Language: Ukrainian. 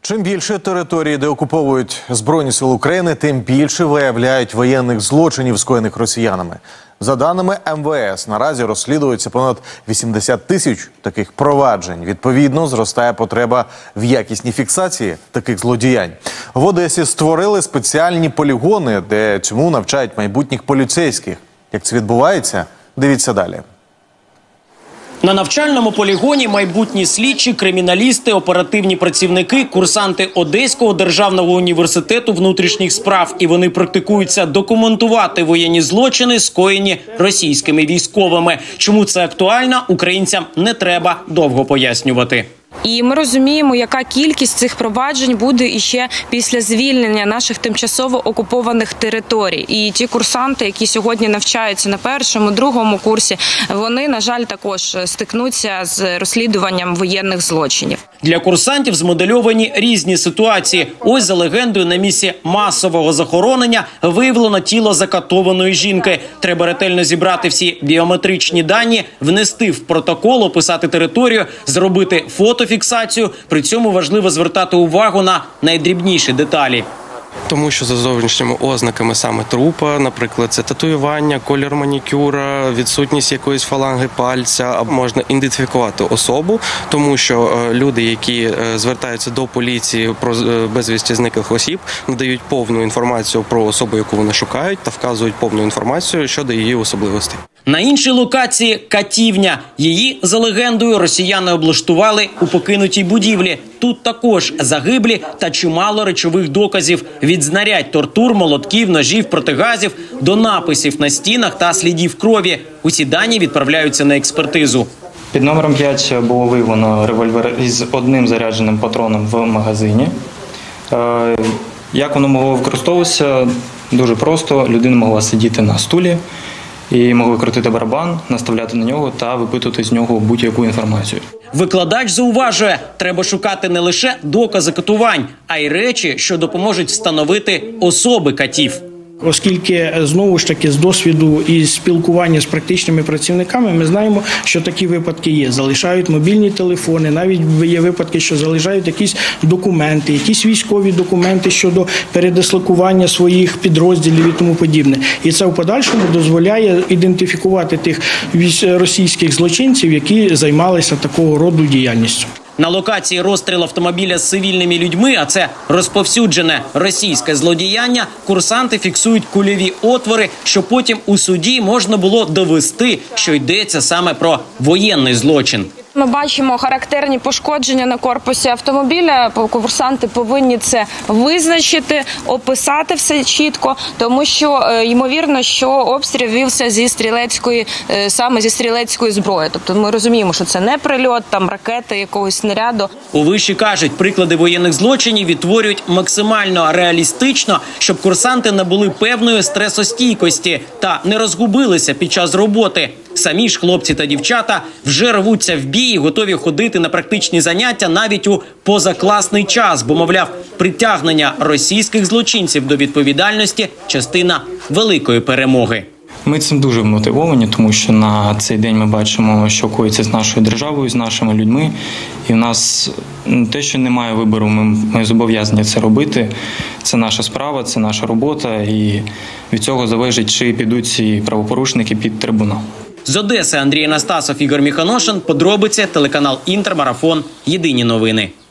Чим більше території, де окуповують Збройні Сили України, тим більше виявляють воєнних злочинів, скоєних росіянами. За даними МВС, наразі розслідується понад 80 тисяч таких проваджень. Відповідно, зростає потреба в якісній фіксації таких злодіянь. В Одесі створили спеціальні полігони, де цьому навчають майбутніх поліцейських. Як це відбувається? Дивіться далі. На навчальному полігоні майбутні слідчі, криміналісти, оперативні працівники, курсанти Одеського державного університету внутрішніх справ. І вони практикуються документувати воєнні злочини, скоєні російськими військовими. Чому це актуально, українцям не треба довго пояснювати. І ми розуміємо, яка кількість цих проваджень буде іще після звільнення наших тимчасово окупованих територій. І ті курсанти, які сьогодні навчаються на першому, другому курсі, вони, на жаль, також стикнуться з розслідуванням воєнних злочинів. Для курсантів змодельовані різні ситуації. Ось за легендою, на місці масового захоронення виявлено тіло закатованої жінки. Треба ретельно зібрати всі біометричні дані, внести в протокол, описати територію, зробити фотофіксацію. При цьому важливо звертати увагу на найдрібніші деталі. Тому що за зовнішніми ознаками саме трупа, наприклад, це татуювання, колір манікюра, відсутність якоїсь фаланги пальця, можна ідентифікувати особу, тому що люди, які звертаються до поліції про безвісті зниклих осіб, надають повну інформацію про особу, яку вони шукають, та вказують повну інформацію щодо її особливостей. На іншій локації – катівня. Її, за легендою, росіяни облаштували у покинутій будівлі. Тут також загиблі та чимало речових доказів. Від знарядь тортур, молотків, ножів, протигазів до написів на стінах та слідів крові. Усі дані відправляються на експертизу. Під номером 5 було виявлено револьвер із одним зарядженим патроном в магазині. Як воно могло використовуватися? Дуже просто. Людина могла сидіти на стулі і могли крутити барабан, наставляти на нього та випитувати з нього будь-яку інформацію. Викладач зауважує, треба шукати не лише докази катувань, а й речі, що допоможуть встановити особи катів. Оскільки, знову ж таки, з досвіду і спілкування з практичними працівниками, ми знаємо, що такі випадки є. Залишають мобільні телефони, навіть є випадки, що залишають якісь документи, якісь військові документи щодо передислокування своїх підрозділів і тому подібне. І це в подальшому дозволяє ідентифікувати тих російських злочинців, які займалися такого роду діяльністю. На локації розстрілу автомобіля з цивільними людьми, а це розповсюджене російське злодіяння, курсанти фіксують кульові отвори, що потім у суді можна було довести, що йдеться саме про воєнний злочин. Ми бачимо характерні пошкодження на корпусі автомобіля. Курсанти повинні це визначити, описати все чітко, тому що ймовірно, що обстріл вівся саме зі стрілецької зброї. Тобто ми розуміємо, що це не прильот, там ракети, якогось снаряду. У виші кажуть, приклади воєнних злочинів відтворюють максимально реалістично, щоб курсанти набули певної стресостійкості та не розгубилися під час роботи. Самі ж хлопці та дівчата вже рвуться в бій і готові ходити на практичні заняття навіть у позакласний час, бо, мовляв, притягнення російських злочинців до відповідальності – частина великої перемоги. Ми цим дуже мотивовані, тому що на цей день ми бачимо, що коїться з нашою державою, з нашими людьми. І в нас те, що немає вибору, ми зобов'язані це робити. Це наша справа, це наша робота. І від цього залежить, чи підуть ці правопорушники під трибунал. З Одеси Андрій Анастасов, Ігор Міханошин. Подробиці, телеканал «Інтер», Марафон. Єдині новини.